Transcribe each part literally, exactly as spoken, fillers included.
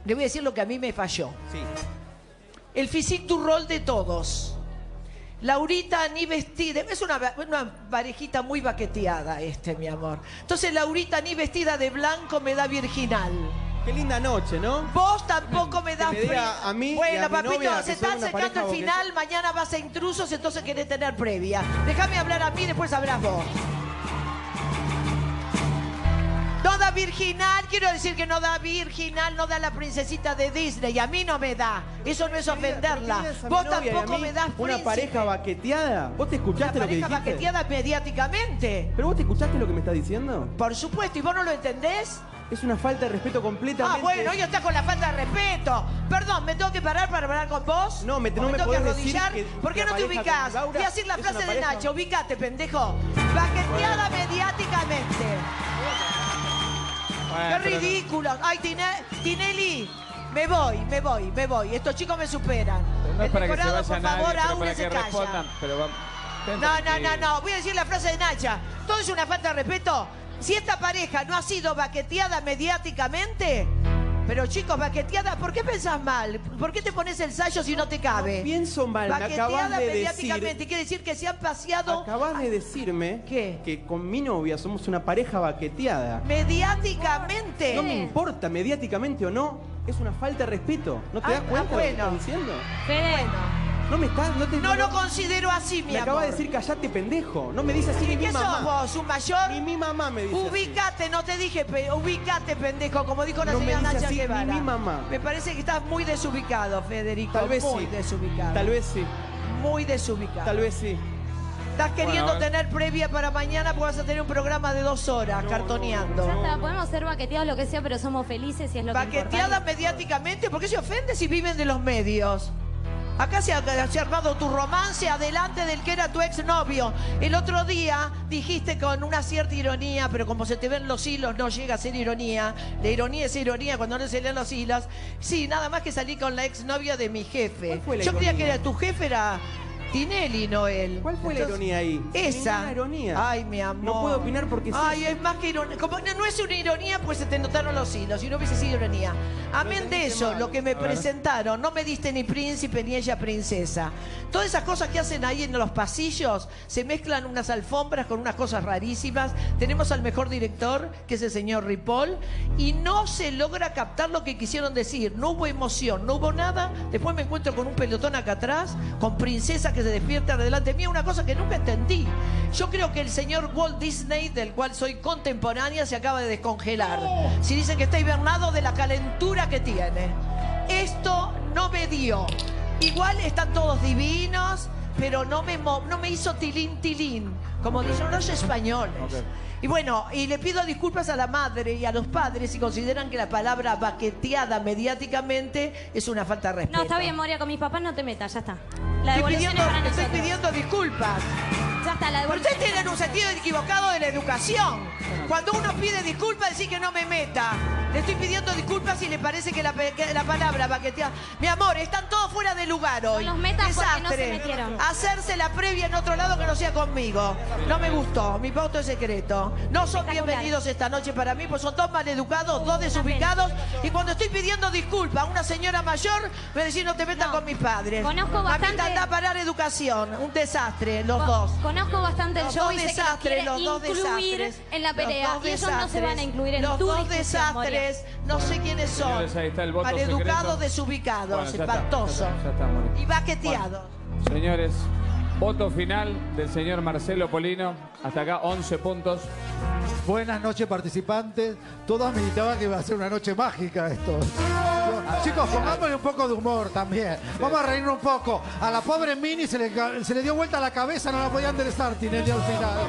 Le voy a decir lo que a mí me falló. Sí. El physique du rol de todos. Laurita ni vestida, es una, una parejita muy baqueteada este, mi amor. Entonces Laurita ni vestida de blanco me da virginal. Qué linda noche, ¿no? Vos tampoco me das me frío. diga a mí y Bueno, a mi papito, novia se que está son una acercando el pareja final, mañana vas a intrusos, entonces querés tener previa. Déjame hablar a mí, después hablas vos. No da virginal, quiero decir que no da virginal, no da la princesita de Disney. A mí no me da. Eso no es ofenderla. Vos tampoco me das una príncipe. pareja baqueteada. ¿Vos te escuchaste Una lo que pareja dijiste? baqueteada mediáticamente. ¿Pero vos te escuchaste lo que me estás diciendo? Por supuesto, ¿y vos no lo entendés? Es una falta de respeto completamente. Ah, bueno, hoy estás con la falta de respeto. Perdón, ¿me tengo que parar para hablar con vos? No, me, ¿O no me, me tengo que podés decir arrodillar? que ¿Por qué la no te pareja ubicás? con Laura Voy a decir la es frase una de pareja- Nacho. Ubicate, pendejo. Baqueteada mediáticamente. Bueno, ¡Qué pero no- ridículo! Ay, Tine- Tinelli, me voy, me voy, me voy. Estos chicos me superan. pero no es El para que se decorado, vaya por nadie, favor, pero aún para se que calla. respondan. Pero va- estén No, no, no, tranquilos. no. Voy a decir la frase de Nacha. Todo es una falta de respeto. Si esta pareja no ha sido baqueteada mediáticamente, pero chicos, baqueteada, ¿por qué pensás mal? ¿Por qué te pones el sayo si no te cabe? No pienso mal, me acabas Baqueteada de mediáticamente, decir... quiere decir que se han paseado Acabas de decirme ¿Qué? que con mi novia somos una pareja baqueteada. mediáticamente. No me importa, mediáticamente o no, es una falta de respeto. ¿No te Ah, das cuenta ah, de lo que bueno. estás diciendo? Fede, No me estás... No, te, No lo considero así, mi Me amor. acaba de decir callate, pendejo. No me dice así ni ¿Y mi qué sos mamá. vos, un mayor? Ni mi mamá me dice así. Ubicate, no te dije, pe- ubicate, pendejo, como dijo la No me señora dice Nacha así ni Guevara. mi mamá. Me parece que estás muy desubicado, Federico. Tal vez muy sí. desubicado. Tal vez sí. Muy desubicado. Tal vez sí. Estás queriendo Bueno, tener previa para mañana porque vas a tener un programa de dos horas, cartoneando. ya está, podemos ser baqueteados lo que sea, pero somos felices y es lo que Baqueteada importa. mediáticamente, ¿por qué se ofende si viven de los medios? Acá se ha, se ha armado tu romance adelante del que era tu exnovio. El otro día dijiste con una cierta ironía, pero como se te ven los hilos, no llega a ser ironía. La ironía es ironía cuando no se leen los hilos. Sí, nada más que salí con la exnovia de mi jefe. ¿Cuál fue la Yo creía ironía? que era tu jefe, era Tinelli, no él. ¿Cuál fue la Entonces, ironía ahí? Esa. Ninguna ironía. Ay, mi amor. No puedo opinar porque sí. Ay, es más que ironía. Como no, no es una ironía, pues se te notaron los hilos. Si no hubiese sido ironía. Amén de entendiste eso, mal. lo que me A ver. presentaron, no me diste ni príncipe ni ella princesa. Todas esas cosas que hacen ahí en los pasillos, se mezclan unas alfombras con unas cosas rarísimas. Tenemos al mejor director, que es el señor Ripoll, y no se logra captar lo que quisieron decir. No hubo emoción, no hubo nada. Después me encuentro con un pelotón acá atrás, con princesas que se despiertan delante mía, una cosa que nunca entendí. Yo creo que el señor Walt Disney, del cual soy contemporánea, se acaba de descongelar. Si dicen que está hibernado de la calentura que tiene. Esto no me dio. Igual están todos divinos, pero no me, mo- no me hizo tilín tilín, como dicen los españoles. Ok. Y bueno, y le pido disculpas a la madre y a los padres si consideran que la palabra baqueteada mediáticamente es una falta de respeto. No, está bien, Moria, con mis papás no te metas, ya está. La Estoy devolución pidiendo, es para estoy nosotros. pidiendo disculpas. Ya está, la Pero devolución. ustedes tienen un sentido equivocado de la educación. Cuando uno pide disculpas, decir que no me meta. Le estoy pidiendo disculpas y le parece que la, pe- que la palabra baqueteada... Mi amor, están todos fuera de lugar hoy. No los metas porque no se Desastre. metieron. Hacerse la previa en otro lado que no sea conmigo. No me gustó. Mi voto es secreto. No son Espectacular. bienvenidos esta noche para mí, pues son dos maleducados, dos desubicados. Y cuando estoy pidiendo disculpas a una señora mayor, me decís no te metas No. con mis padres. Conozco bastante- Mamita, anda a parar educación. Un desastre, los dos. Conozco bastante el Los show dos y sé que los desastres, quiere los dos incluir desastres. en la Los pelea. dos Y ellos no se desastres. van a incluir en Los tu dos discusión, Moria. desastres, no sé quiénes son. Señores, ahí está el voto Maleducados, secreto. desubicados, Bueno, ya está, espantosos. ya está, ya está, Moria. Y baqueteados. Señores, voto final del señor Marcelo Polino. Hasta acá, once puntos. Buenas noches, participantes. Todos meditaban que iba a ser una noche mágica esto. Chicos, pongámosle un poco de humor también. Vamos a reírnos un poco. A la pobre Mini se le, ca- se le dio vuelta la cabeza, no la podía enderezar, Tinelli, al final.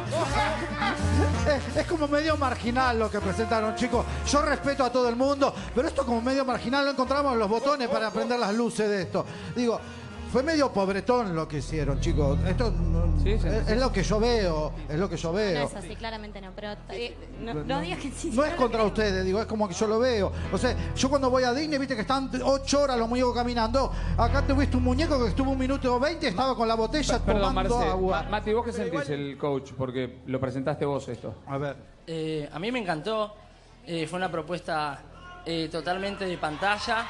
Es, es como medio marginal lo que presentaron, chicos. Yo respeto a todo el mundo, pero esto como medio marginal, no encontramos los botones para prender las luces de esto. Digo, fue medio pobretón lo que hicieron, chicos. Esto no- Sí, sí, es, sí. es lo que yo veo, es lo que yo No veo. es así, claramente no. Pero eh, no, no digas que sí. No es contra ustedes, digo, es como que yo lo veo. O sea, yo cuando voy a Disney, viste que están ocho horas los muñecos caminando. Acá tuviste un muñeco que estuvo un minuto veinte, estaba con la botella Perdón, tomando Marce. agua. Ma- Mati, ¿vos qué sentís el coach? Porque lo presentaste vos esto. A ver. Eh, a mí me encantó. Eh, fue una propuesta eh, totalmente de pantalla.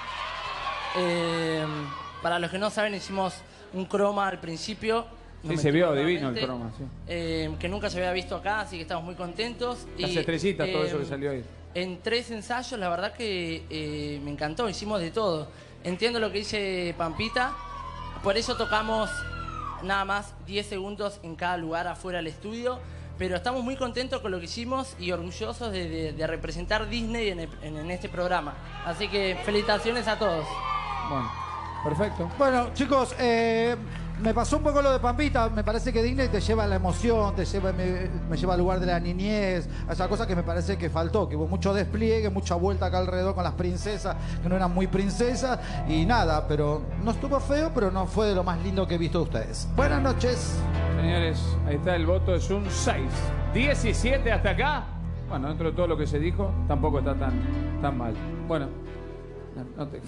Eh, para los que no saben, hicimos un croma al principio. Sí, Nos se vio metimos divino el nuevamente, croma, sí. eh, que nunca se había visto acá, así que estamos muy contentos. Las Y, estrellitas, todo eh, eso que salió ahí. En tres ensayos, la verdad que eh, me encantó, hicimos de todo. Entiendo lo que dice Pampita, por eso tocamos nada más diez segundos en cada lugar afuera del estudio, pero estamos muy contentos con lo que hicimos y orgullosos de, de- de representar Disney en, el- en- en este programa. Así que felicitaciones a todos. Bueno, perfecto. Bueno, chicos, eh, me pasó un poco lo de Pampita. Me parece que Disney te lleva a la emoción, te lleva, me, me lleva al lugar de la niñez, a esa cosa que me parece que faltó, que hubo mucho despliegue, mucha vuelta acá alrededor con las princesas, que no eran muy princesas, y nada, pero no estuvo feo, pero no fue de lo más lindo que he visto de ustedes. Buenas noches. Señores, ahí está el voto, es un seis. diecisiete hasta acá. Bueno, dentro de todo lo que se dijo, tampoco está tan, tan mal. Bueno, no, no te...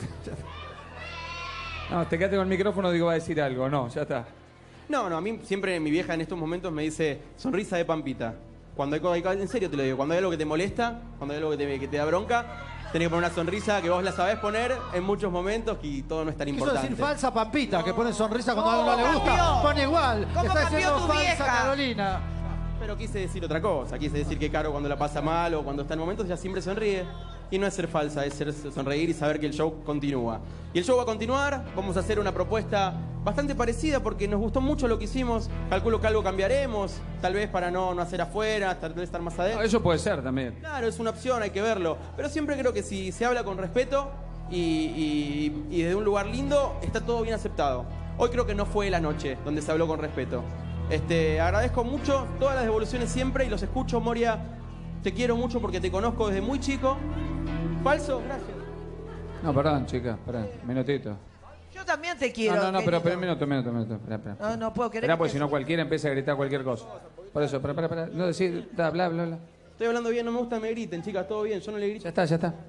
No, te quedaste con el micrófono, digo, va a decir algo. No, ya está. No, no, a mí siempre mi vieja en estos momentos me dice sonrisa de Pampita. Cuando hay, co- hay co- en serio te lo digo, cuando hay algo que te molesta, cuando hay algo que te, que te da bronca, tenés que poner una sonrisa que vos la sabés poner en muchos momentos y todo no es tan Quiso importante. decir falsa Pampita, que pone sonrisa cuando a ¿Cómo algo no le gusta. cambió? Pone igual. ¿Cómo Está cambió diciendo tu falsa vieja? Carolina. Pero quise decir otra cosa, quise decir que Caro cuando la pasa mal o cuando está en momentos ya siempre sonríe. Y no es ser falsa, es ser sonreír y saber que el show continúa. Y el show va a continuar, vamos a hacer una propuesta bastante parecida porque nos gustó mucho lo que hicimos. Calculo que algo cambiaremos, tal vez para no, no hacer afuera, tal vez estar más No, adentro. eso puede ser también. Claro, es una opción, hay que verlo. Pero siempre creo que si se habla con respeto y, y- y desde un lugar lindo, está todo bien aceptado. Hoy creo que no fue la noche donde se habló con respeto. Este, agradezco mucho todas las devoluciones siempre y los escucho, Moria. Te quiero mucho porque te conozco desde muy chico. ¿Falso? Gracias. No, perdón, chicas, perdón. Minutito. Yo también te quiero. No, no, no, pero, pero querido. minuto, minuto, minuto. Espera, espera. No, no puedo creer Espera, que porque te- si no cualquiera empieza a gritar cualquier cosa. Por eso, espera, espera, espera. No decir, bla, bla, bla, bla. Estoy hablando bien, no me gusta que me griten, chicas, todo bien, yo no le grito. Ya está, ya está.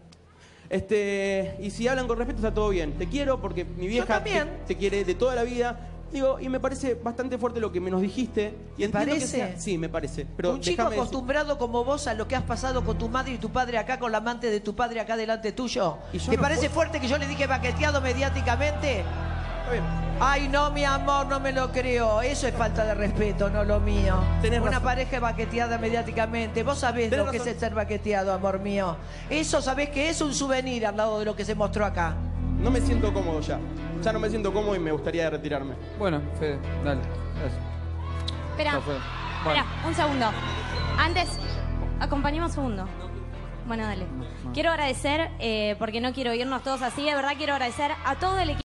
Este, y si hablan con respeto está todo bien. Te quiero porque mi vieja te, también. te quiere de toda la vida. Digo, y me parece bastante fuerte lo que me nos dijiste. Y entiendo que parece? sea- sí, me parece. Pero Un chico déjame decir- acostumbrado como vos a lo que has pasado con tu madre y tu padre acá, con la amante de tu padre acá delante tuyo. Y yo ¿Te no parece puedo- fuerte que yo le dije baqueteado mediáticamente? Está bien. Ay, no, mi amor, no me lo creo. Eso es falta de respeto, no lo mío. Tenés Una razón. pareja baqueteada mediáticamente. Vos sabés Tenés lo que es razón. el ser baqueteado, amor mío. Eso sabés que es un souvenir al lado de lo que se mostró acá. No me siento cómodo ya. Ya no me siento cómodo y me gustaría retirarme. Bueno, Fede, dale. Gracias. Espera, No fue. Bueno. espera, un segundo. Antes, acompañemos un segundo. Bueno, dale. Quiero agradecer, eh, porque no quiero irnos todos así, de verdad quiero agradecer a todo el equipo.